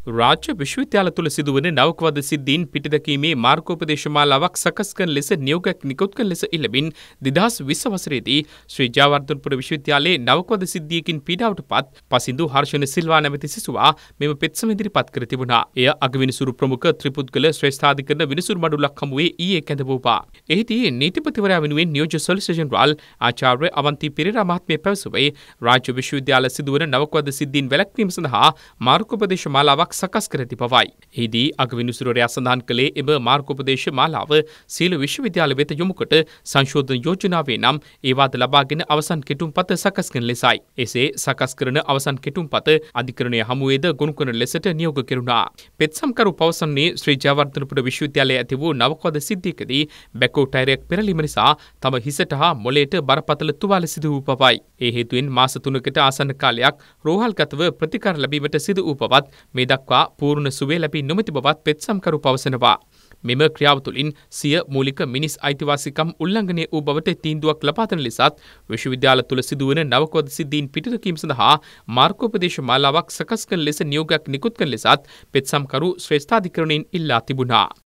රාජ්‍ය විශ්වවිද්‍යාල තුළ සිදුවන නවකවද සිද්ධීන් පිටදැකීමේ මාර්ගෝපදේශමාලාවක් සකස් කරන ලෙස නියෝගයක් නිකුත් කරන ලෙස ඉල්ලමින් 2020 වසරේදී ශ්‍රී ජයවර්ධනපුර විශ්වවිද්‍යාලයේ නවකවද සිද්ධියකින් පීඩාවට පත් පසින්දු හර්ෂණ සිල්වා නැමැති සිසුවා මෙම පෙත්සම ඉදිරිපත් කර තිබුණා. එය අගවිනිසුරු ප්‍රමුඛ ත්‍රිපුද්ගල ශ්‍රේෂ්ඨාධිකරණ විනිසුරු මඩුලක් හමුවේ ඊයේ කැඳවුවා. එහිදී නීතිපතිවරයා වෙනුවෙන් නියෝජ්‍ය සොලිසිටර් ජෙනරාල් ආචාර්ය අවන්ති පෙරේරා මහත්මිය පැවසුවේ රාජ්‍ය විශ්වවිද්‍යාල සිදුවන නවකවද සිද්ධීන් වැළැක්වීම සඳහා මාර්ගෝපදේශමාලාවක් සකස් කර ඇති බවයි. එහිදී අගවිනිසුරුවරයා සඳහන් කළේ එම මාර්ගෝපදේශ මාලාව සියලු විශ්වවිද්‍යාල වෙත යොමු කොට සංශෝධන යෝජනාවේ නම් ඒවාද ලබාගෙන අවසන් කෙටුම්පත සකස් කරන ලෙසයි. එසේ සකස් කරන අවසන් කෙටුම්පත අධිකරණය හමුවේද ගොනු කරන ලෙසට නියෝග කෙරුණා. පෙත්සම්කරු පවසන්නේ ශ්‍රී ජයවර්ධනපුර විශ්වවිද්‍යාලයේ ඇති වූ නවකවද සිද්ධියකදී බැකෝ ටයරයක් පෙරලීම නිසා තම හිසට හා මොළයට බරපතල තුවාල සිදු වූ බවයි. ඒ හේතුවෙන් මාස 3කට ආසන්න කාලයක් රෝහල්ගතව ප්‍රතිකාර ලැබීමට සිදු වූ බවත් මේ දක්වා පූර්ණ සුවය ලැබී නොමැති බවත් පෙත්සම්කරු පවසනවා. මෙම ක්‍රියාව තුළින් සිය මූලික මිනිස් අයිතිවාසිකම් උල්ලංඝනය වූ බවට තීන්දුවක් ලබා දෙන ලෙසත් විශ්වවිද්‍යාල තුළ සිදුවන නවකවද සිද්ධීන් පිටදැකීම සඳහා මාර්ගෝපදේශ මාලාවක් සකස් කරන ලෙස නියෝගයක් නිකුත් කරන ලෙසත් පෙත්සම්කරු ශ්‍රේෂ්ඨාධිකරණයෙන් ඉල්ලා තිබුණා.